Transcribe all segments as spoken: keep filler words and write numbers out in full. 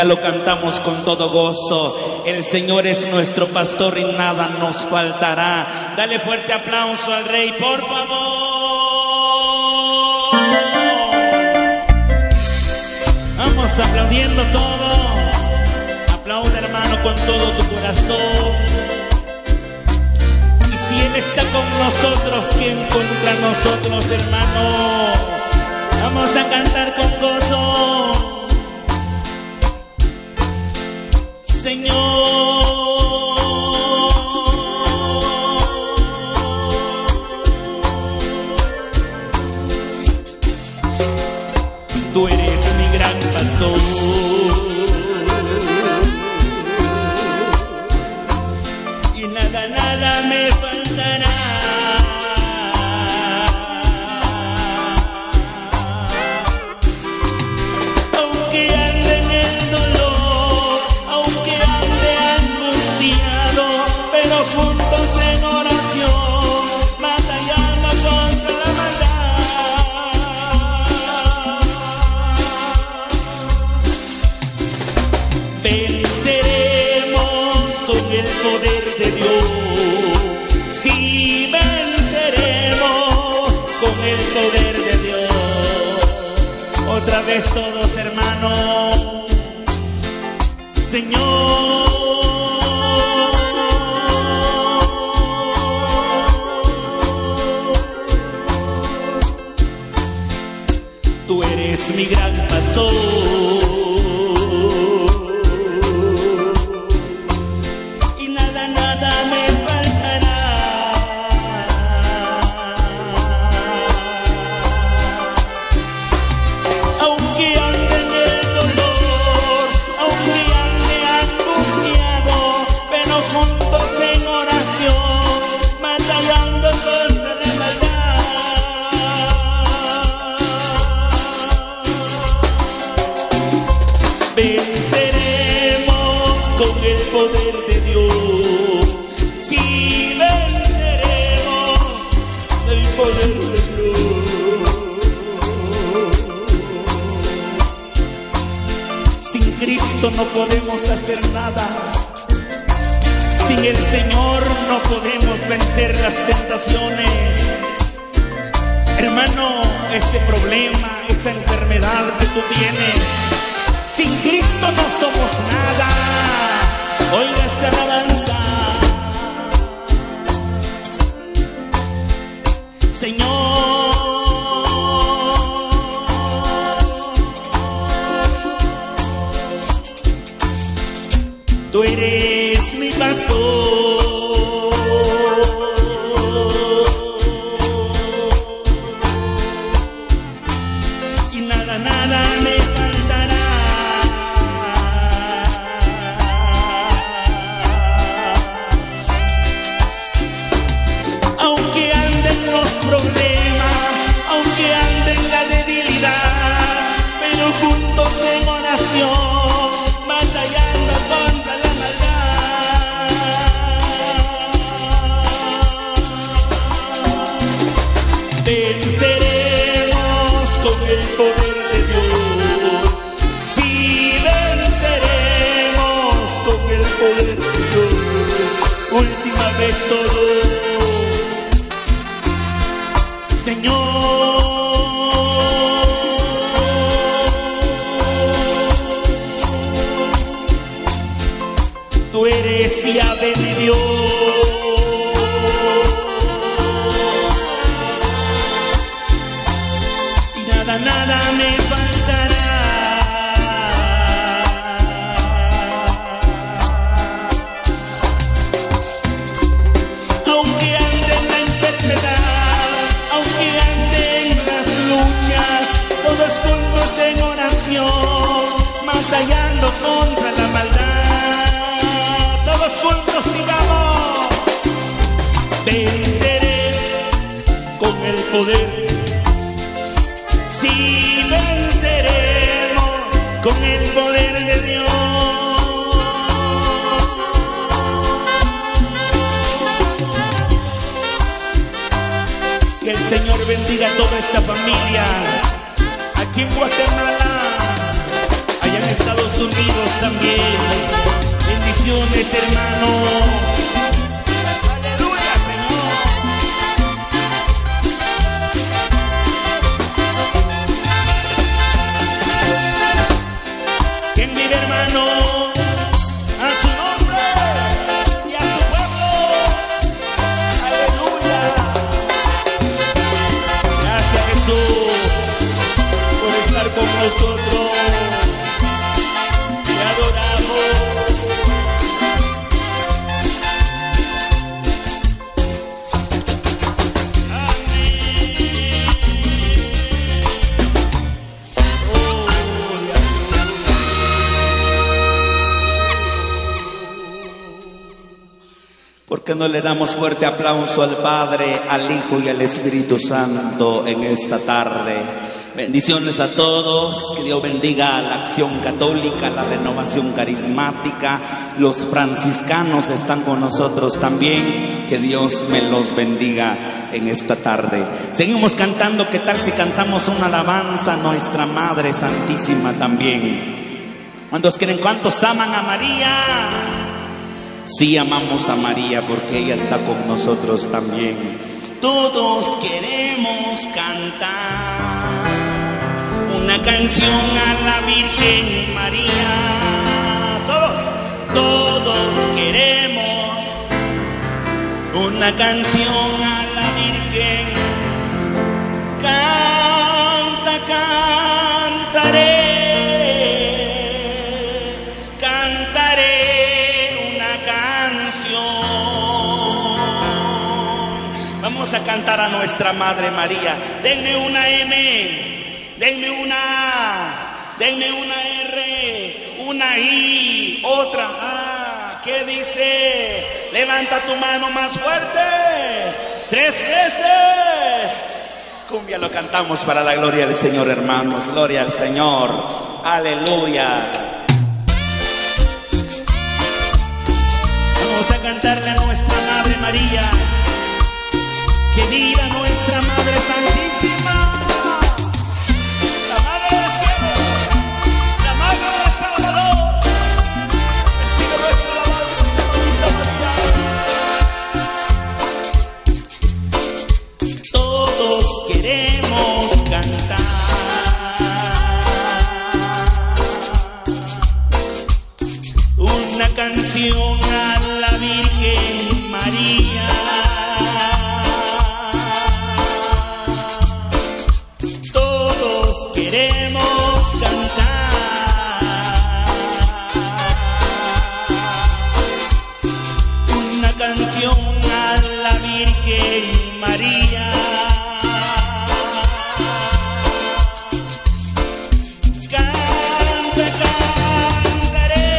Lo cantamos con todo gozo. El Señor es nuestro pastor y nada nos faltará. Dale fuerte aplauso al Rey, por favor. Vamos aplaudiendo todos. Aplaude, hermano, con todo tu corazón. Y si Él está con nosotros, ¿quién contra nosotros, hermano? Vamos a cantar con gozo. Señor, tú eres mi gran pastor y nada, nada me faltará. Aunque ande en el dolor, aunque ande angustiado, pero juntos en oración, batallando contra la maldad. Venceremos con el poder de Dios. Sí, venceremos con el poder de Dios. Otra vez todos, hermanos. Señor, tú eres mi gran pastor y nada, nada me faltará. Aunque ande en el dolor, aunque ande angustiado, pero juntos en oración, batallando contra la maldad. Venceremos con el poder de Dios. Sí, venceremos el poder de Dios. Sin Cristo no podemos hacer nada. Sin el Señor no podemos vencer las tentaciones. Hermano, ese problema, esa enfermedad que tú tienes, sin Cristo no somos nada. Oiga esta alabanza. Señor, tú eres mi pastor y nada, nada me faltará. Aunque anden los problemas, aunque anden la debilidad, pero juntos en oración, batallando contra la maldad. Venceremos con el poder de Dios. Sí, venceremos con el poder de Dios. Última vez todo. Señor, tú eres llave de Dios y nada, nada me faltará. Aunque ande en la enfermedad, aunque ande en las luchas, todos juntos en oración, batallando contra la maldad. Todos juntos sigamos. Venceré con el poder. Sí, venceremos con el poder de Dios. Que el Señor bendiga a toda esta familia aquí en Guatemala, allá en Estados Unidos, eterno, a su nombre y a su pueblo. Aleluya. Gracias, Jesús, por estar con nosotros. Te adoramos. ¿Por qué no le damos fuerte aplauso al Padre, al Hijo y al Espíritu Santo en esta tarde? Bendiciones a todos, que Dios bendiga a la Acción Católica, la Renovación Carismática, los franciscanos están con nosotros también, que Dios me los bendiga en esta tarde. Seguimos cantando. ¿Qué tal si cantamos una alabanza a nuestra Madre Santísima también? ¿Cuántos creen? ¿Cuántos aman a María? Sí, amamos a María porque ella está con nosotros también. Todos queremos cantar una canción a la Virgen María. Todos, todos queremos una canción a la Virgen. Canta, cantaré. Vamos a cantar a nuestra Madre María. Denme una M, denme una A, denme una R, una I, otra A. ¿Qué dice? Levanta tu mano más fuerte, tres veces. Cumbia lo cantamos para la gloria del Señor, hermanos. Gloria al Señor. Aleluya. Vamos a cantarle a nuestra Madre María. Que viva nuestra Madre Santísima, la Madre del Cielo, la Madre del Salvador. Recibe nuestra alabanza, María. Todos queremos cantar una canción a la Virgen María. Queremos cantar una canción a la Virgen María. Canta, cantaré.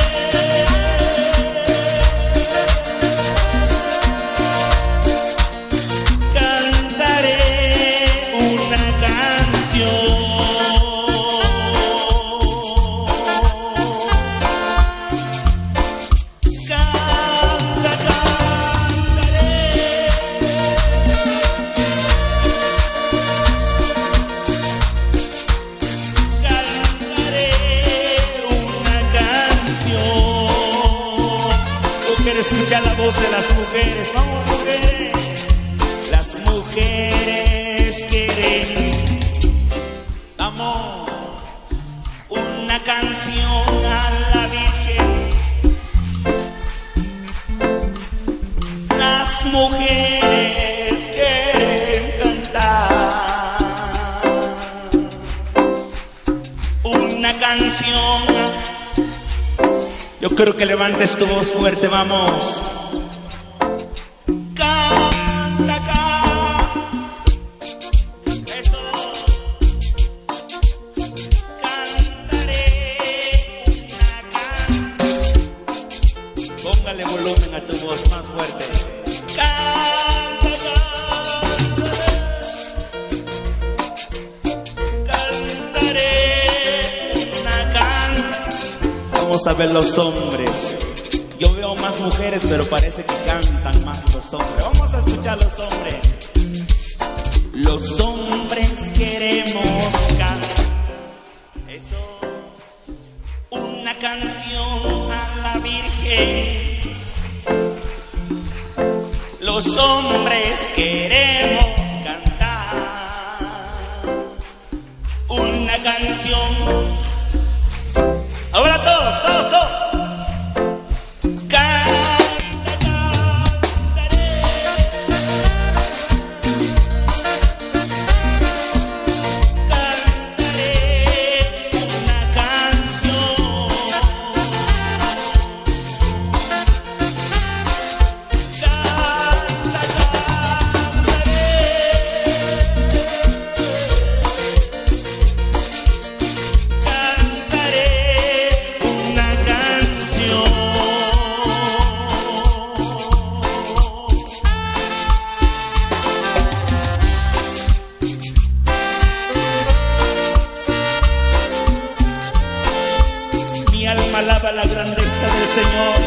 Cantaré una canción. Escucha la voz de las mujeres. Vamos, mujeres. Las mujeres quieren, vamos, una canción a la Virgen. Las mujeres quieren cantar una canción. Yo creo que levantes tu voz fuerte, vamos. Canta, canta. Eso. Cantaré una canción. Póngale volumen a tu voz más fuerte. Canta, canta. Cantaré una canción. Vamos a ver los hombres. Yo veo más mujeres, pero parece que cantan más los hombres. Vamos a escuchar los hombres. Los hombres queremos cantar. Eso. Una canción a la Virgen. Los hombres queremos cantar una canción. Ahora todos. Alaba la grandeza del Señor.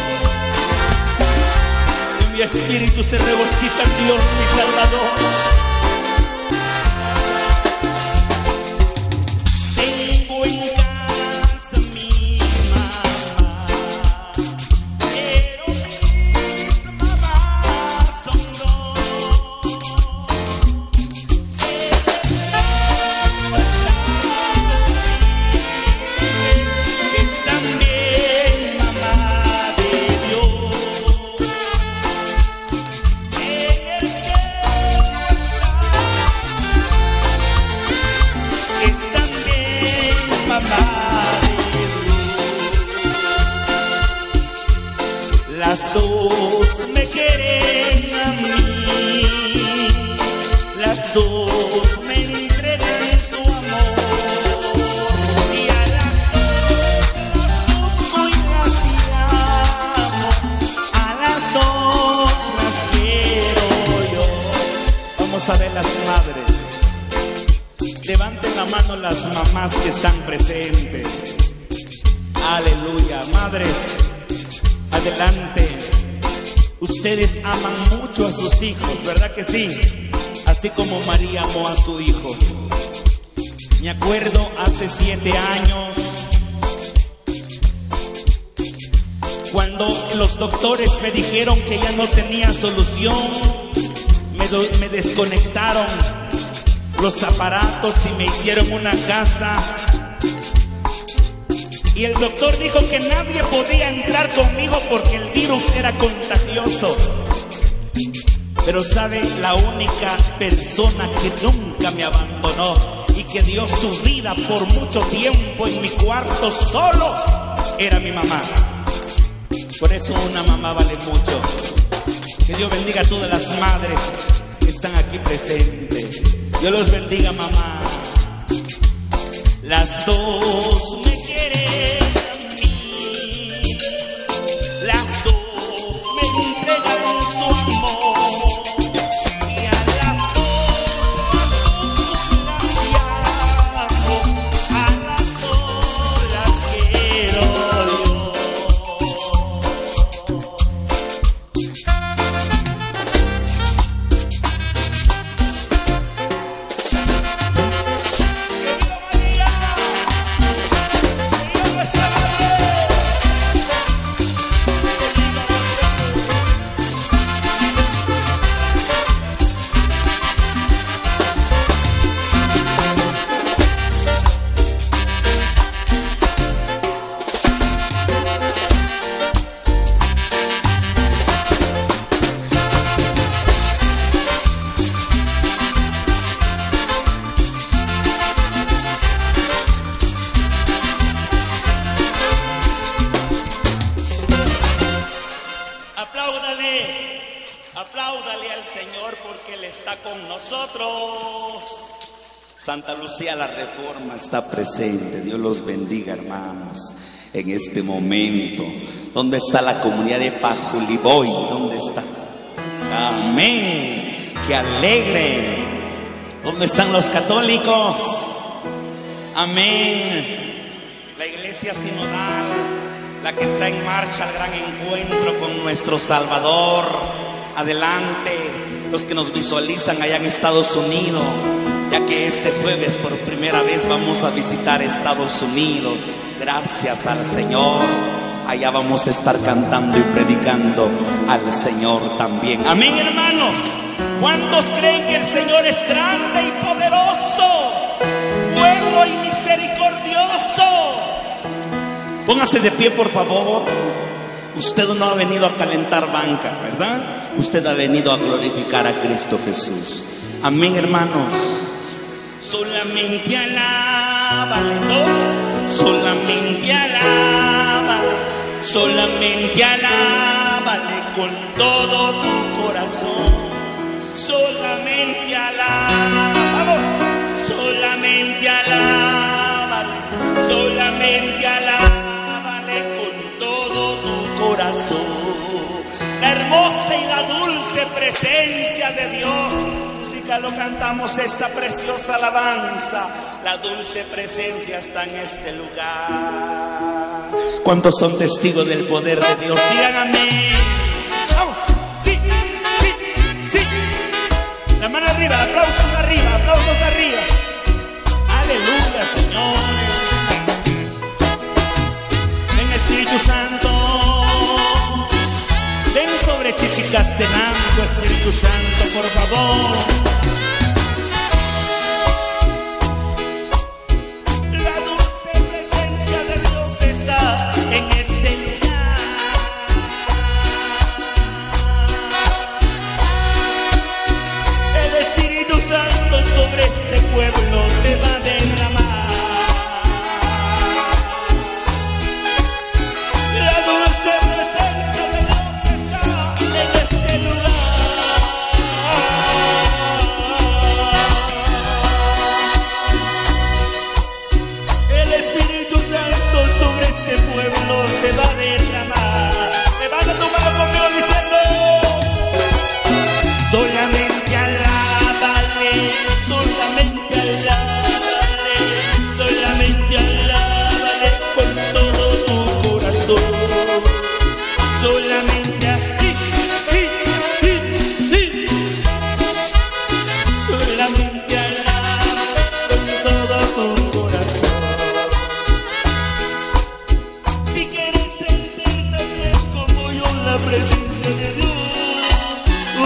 Y mi espíritu se regocija en Dios, mi Salvador. Tengo en casa mi mamá, pero mis mamás son dos. Es también mamá de Dios. En el cielo es también mamá de Dios. Las dos me quieren a mí, las dos me entregan su amor, y a las dos las busco y las amo, a las dos las quiero yo. Vamos a ver las madres. Levanten la mano las mamás que están presentes. Aleluya, madres, adelante. Ustedes aman mucho a sus hijos, ¿verdad que sí? Así como María amó a su hijo. Me acuerdo hace siete años, cuando los doctores me dijeron que ya no tenía solución, me, do- me desconectaron los aparatos y me hicieron una casa. Y el doctor dijo que nadie podía entrar conmigo porque el virus era contagioso. Pero sabe, la única persona que nunca me abandonó y que dio su vida por mucho tiempo en mi cuarto solo era mi mamá. Por eso una mamá vale mucho. Que Dios bendiga a todas las madres que están aquí presentes. Dios los bendiga, mamá. Las dos me quieren a mí, las dos me entregan su amor, y a las dos las amo, a las dos las quiero yo. Apláudale, apláudale al Señor porque Él está con nosotros. Santa Lucía la Reforma está presente. Dios los bendiga, hermanos, en este momento. ¿Dónde está la comunidad de Pajuliboy? ¿Dónde está? Amén. ¡Qué alegre! ¿Dónde están los católicos? Amén. La iglesia sinodal, la que está en marcha al gran encuentro con nuestro Salvador. Adelante, los que nos visualizan allá en Estados Unidos, ya que este jueves por primera vez vamos a visitar Estados Unidos. Gracias al Señor. Allá vamos a estar cantando y predicando al Señor también. Amén, hermanos. ¿Cuántos creen que el Señor es grande y poderoso, bueno y misericordioso? Póngase de pie, por favor. Usted no ha venido a calentar banca, ¿verdad? Usted ha venido a glorificar a Cristo Jesús. Amén, hermanos. Solamente alábale, dos. Solamente alábale, solamente alábale con todo tu corazón. Solamente alábale, vamos. Solamente alábale, solamente alábale con todo tu corazón. La hermosa y la dulce presencia de Dios. Música, lo cantamos esta preciosa alabanza. La dulce presencia está en este lugar. ¿Cuántos son testigos del poder de Dios? Digan amén. Vamos, sí, sí, sí. La mano arriba, aplausos arriba, aplausos arriba. Aleluya, señores. Ven Espíritu Santo. Ven sobre Chichicastenango, Espíritu Santo, por favor. La dulce presencia de Dios está en este lugar. El Espíritu Santo sobre este pueblo se va a derramar. La dulce presencia de Dios está en este lugar. El Espíritu Santo sobre este pueblo se va a derramar. Levanta tu mano conmigo diciendo: solamente alábale, solamente alábale, solamente alábale con todo tu corazón. Solamente así, sí, sí, sí. Solamente alábale con todo tu corazón. Si quieres sentirte bien como yo en la presencia de Dios, uh,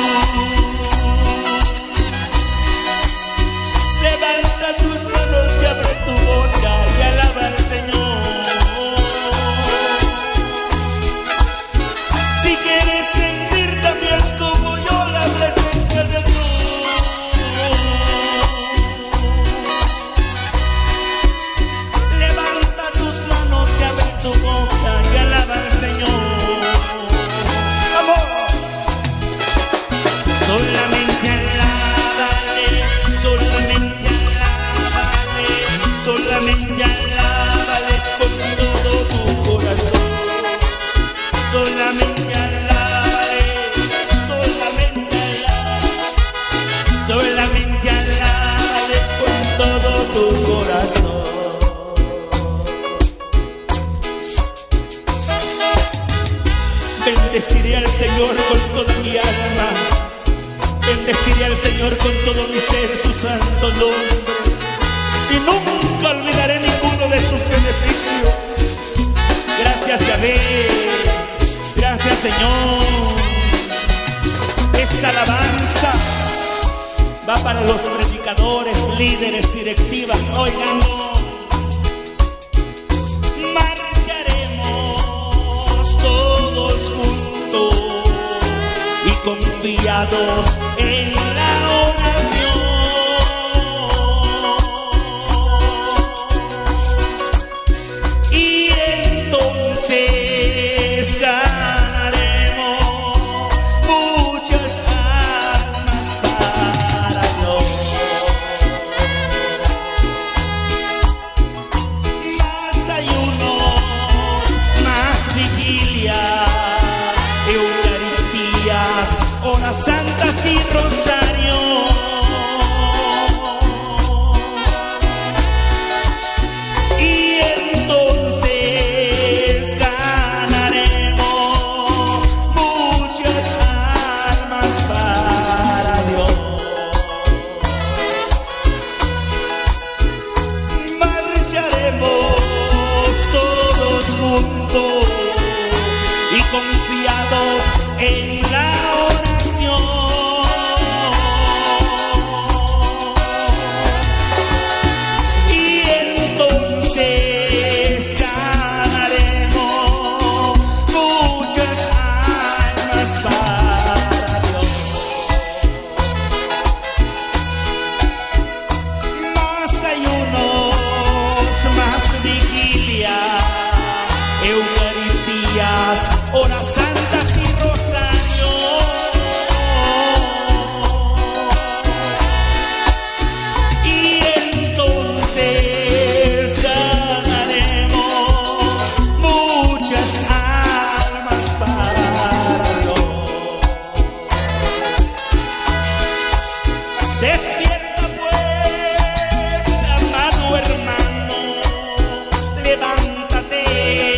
levanta tus manos y abre tu boca y alaba al Señor. Si quieres sentir también como yo la presencia de Dios, levanta tus manos y abre tu boca y alaba al Señor. ¡Vamos! Solamente alábale, solamente alábale, solamente alábale con todo tu corazón. Solamente alábale, solamente alábale, solamente alábale con todo tu corazón. Bendeciré al Señor con toda mi alma. Bendeciré al Señor con todo mi ser, su santo nombre. Y nunca olvidaré ninguno de sus beneficios. Gracias, Yahvé. Gracias, Señor. Esta alabanza va para los predicadores, líderes, directivas. Óiganlo. Marcharemos todos juntos y confiados en la oración. Y entonces ganaremos muchas almas para Dios. Más ayuno, más vigilia, eucaristías, horas santas y rosario. Y entonces ganaremos muchas almas para Dios. Marcharemos todos juntos y confiados en la oración. Y entonces ganaremos muchas almas para Dios. Más ayunos, más vigilia, eucaristías, horas santas y rosario. Y entonces ganaremos muchas almas para Dios. Despierta pues, amado hermano, levántate.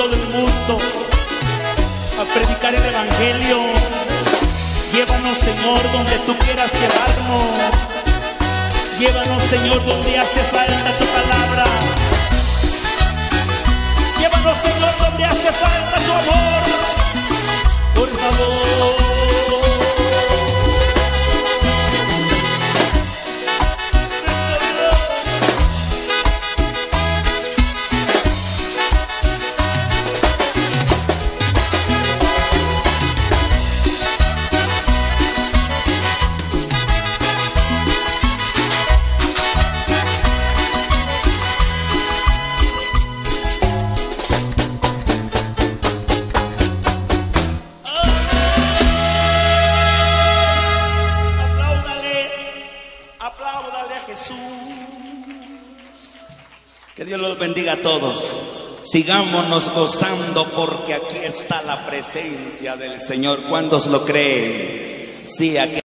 todo el mundo a predicar el evangelio. Llévanos, Señor, donde tú quieras llevarnos. Llévanos, Señor, donde hace falta tu palabra. Llévanos, Señor, donde hace falta tu amor. Por favor. Que Dios los bendiga a todos. Sigámonos gozando porque aquí está la presencia del Señor. ¿Cuántos lo creen? Sí, aquí.